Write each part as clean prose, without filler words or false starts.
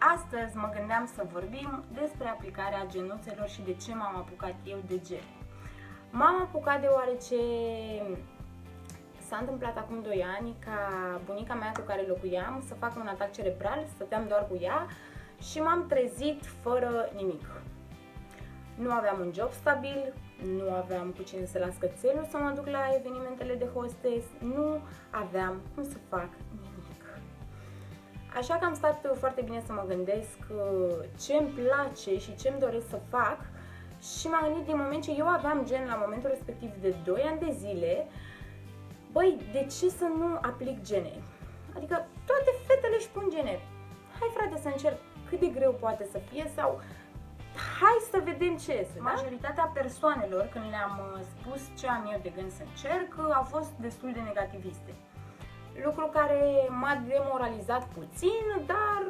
Astăzi mă gândeam să vorbim despre aplicarea genuțelor și de ce m-am apucat eu de gene. M-am apucat deoarece s-a întâmplat acum 2 ani ca bunica mea cu care locuiam să facă un atac cerebral, stăteam doar cu ea și m-am trezit fără nimic. Nu aveam un job stabil, nu aveam cu cine să las cățelul să mă duc la evenimentele de hostess, nu aveam cum să fac nimic. Așa că am stat foarte bine să mă gândesc ce îmi place și ce îmi doresc să fac și m-am gândit din moment ce eu aveam gen la momentul respectiv de 2 ani de zile, băi, de ce să nu aplic gene? Adică toate fetele își pun gene. Hai frate să încerc cât de greu poate să fie sau hai să vedem ce este. Da? Majoritatea persoanelor, când le-am spus ce am eu de gând să încerc, au fost destul de negativiste. Lucru care m-a demoralizat puțin, dar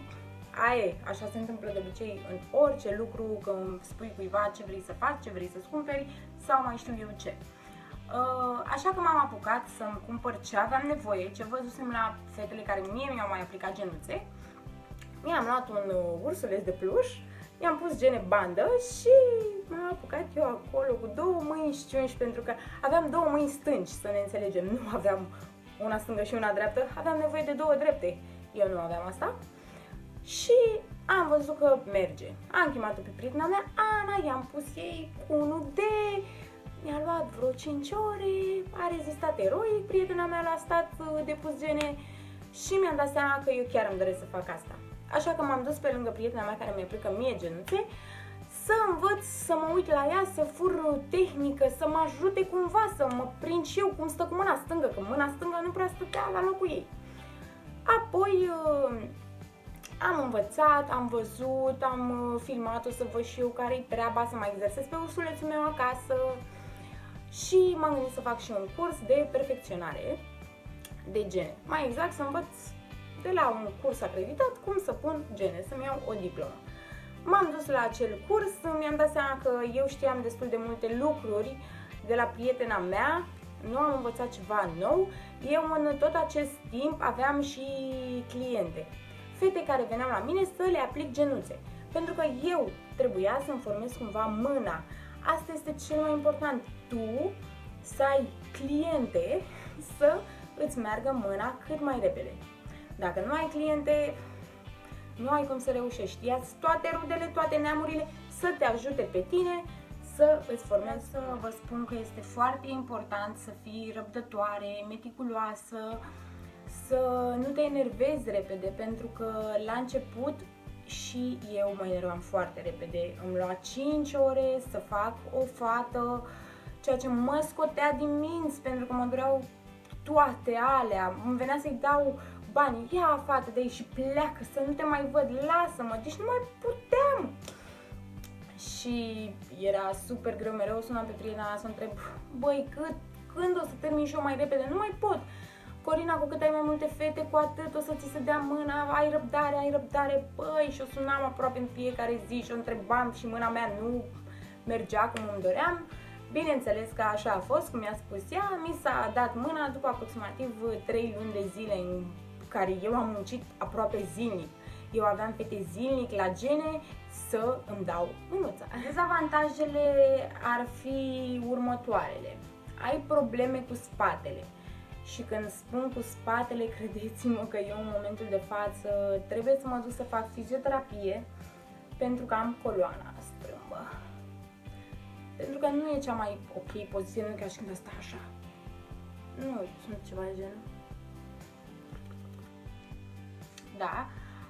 așa se întâmplă de obicei în orice lucru, când spui cuiva ce vrei să faci, ce vrei să-ți cumperi sau mai știu eu ce. Așa că m-am apucat să-mi cumpăr ce aveam nevoie, ce văzusem la fetele care mie mi-au mai aplicat genuțe. Mi-am luat un ursuleț de pluș, i-am pus gene bandă și m-am apucat eu acolo cu 2 mâini șciunși, pentru că aveam 2 mâini stângi, să ne înțelegem, nu aveam una stângă și una dreaptă, aveam nevoie de 2 drepte, eu nu aveam asta. Și am văzut că merge. Am chemat-o pe prietena mea, Ana, i-am pus ei cu 1D, mi-a luat vreo 5 ore, a rezistat eroic, prietena mea l-a stat de pus gene și mi-am dat seama că eu chiar îmi doresc să fac asta. Așa că m-am dus pe lângă prietena mea care mi-aplică mie genuțe să învăț să mă uit la ea, să fur tehnică, să mă ajute cumva, să mă prind și eu cum stă cu mâna stângă, că mâna stângă nu prea stătea la locul ei. Apoi am învățat, am văzut, am filmat-o să văd și eu care-i treaba, să mai exersez pe ursulețul meu acasă și m-am gândit să fac și un curs de perfecționare de gene. Mai exact să învăț de la un curs acreditat cum să pun gene, să-mi iau o diplomă. M-am dus la acel curs, mi-am dat seama că eu știam destul de multe lucruri de la prietena mea, nu am învățat ceva nou. Eu în tot acest timp aveam și cliente, fete care veneau la mine să le aplic genuțe, pentru că eu trebuia să-mi formez cumva mâna. Asta este cel mai important, tu să ai cliente să îți meargă mâna cât mai repede. Dacă nu ai cliente, nu ai cum să reușești. Ia-ți toate rudele, toate neamurile să te ajute pe tine să îți formezi. Să vă spun că este foarte important să fii răbdătoare, meticuloasă, să nu te enervezi repede, pentru că la început și eu mă enervam foarte repede. Îmi lua 5 ore să fac o fată, ceea ce mă scotea din minți, pentru că mă dureau toate alea. Îmi venea să-i dau bani, ia fată de aici și pleacă, să nu te mai văd, lasă-mă, deci nu mai puteam. Și era super greu, mereu sunam pe prietena să întreb, băi, când o să termin și eu mai repede, nu mai pot. Corina, cu cât ai mai multe fete, cu atât o să ți se dea mâna, ai răbdare, băi, și o sunam aproape în fiecare zi și o întrebam și mâna mea nu mergea cum îmi doream. Bineînțeles că așa a fost, cum mi-a spus ea, mi s-a dat mâna după aproximativ 3 luni de zile în care eu am muncit aproape zilnic. Eu aveam fete zilnic la gene să îmi dau mânuța. Dezavantajele ar fi următoarele. Ai probleme cu spatele. Și când spun cu spatele, credeți-mă că eu în momentul de față trebuie să mă duc să fac fizioterapie pentru că am coloana strâmbă. Pentru că nu e cea mai ok poziție, nu ca și când asta așa. Nu sunt ceva de genul. Da.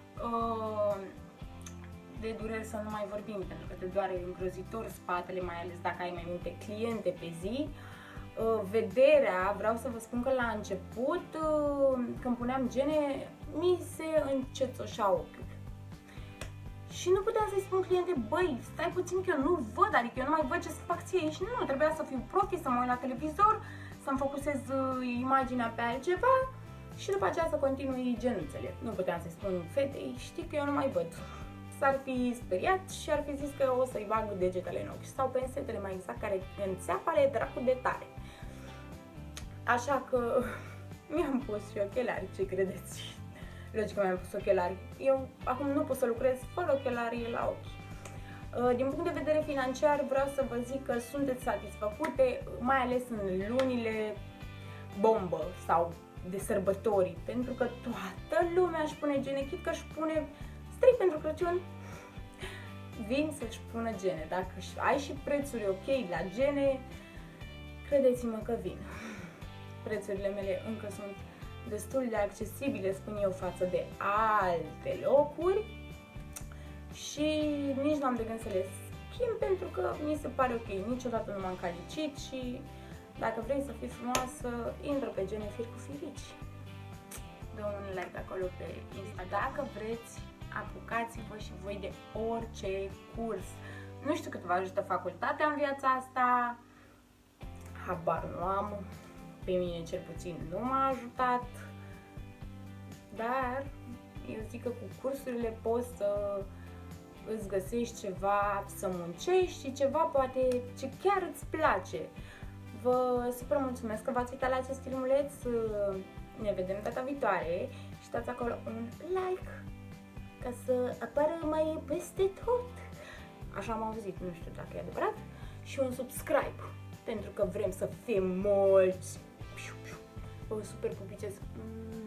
De dureri să nu mai vorbim, pentru că te doare îngrozitor spatele, mai ales dacă ai mai multe cliente pe zi. Vederea, vreau să vă spun că la început, când puneam gene, mi se încețoșea ochiul. Și nu puteam să-i spun cliente, băi, stai puțin că eu nu văd, adică eu nu mai văd ce să fac ție. Și nu, trebuia să fiu profi, să mă uit la televizor, să-mi focusez imaginea pe altceva și după aceea să continui genuțele. Nu puteam să-i spun fetei, știi că eu nu mai văd. S-ar fi speriat și ar fi zis că o să-i bag degetele în ochi sau pensetele mai exact, care înțeapă ale dracu de tare. Așa că mi-am pus și ochelari, ce credeți? logic că mi-am pus ochelari. Eu acum nu pot să lucrez fără ochelari la ochi. Din punct de vedere financiar vreau să vă zic că sunteți satisfăcute, mai ales în lunile bombă sau de sărbători, pentru că toată lumea își pune gene, chit că își pune strict pentru Crăciun, vin să-și pună gene. Dacă ai și prețuri ok la gene, credeți-mă că vin. Prețurile mele încă sunt destul de accesibile, spun eu, față de alte locuri și nici nu am de gând să le schimb pentru că mi se pare ok. Niciodată nu m-am calicit și dacă vrei să fii frumoasă, intră pe Gene Fir cu Firici. Dă un like acolo pe Insta. Dacă vreți, apucați-vă și voi de orice curs. Nu știu cât vă ajută facultatea în viața asta, habar nu am, pe mine cel puțin nu m-a ajutat, dar eu zic că cu cursurile poți să îți găsești ceva, să muncești și ceva poate ce chiar îți place. Vă super mulțumesc că v-ați uitat la acest filmuleț, ne vedem data viitoare și dați acolo un like ca să apară mai peste tot. Așa am auzit, nu știu dacă e adevărat, și un subscribe, pentru că vrem să fim mulți. Vă super pupiceți.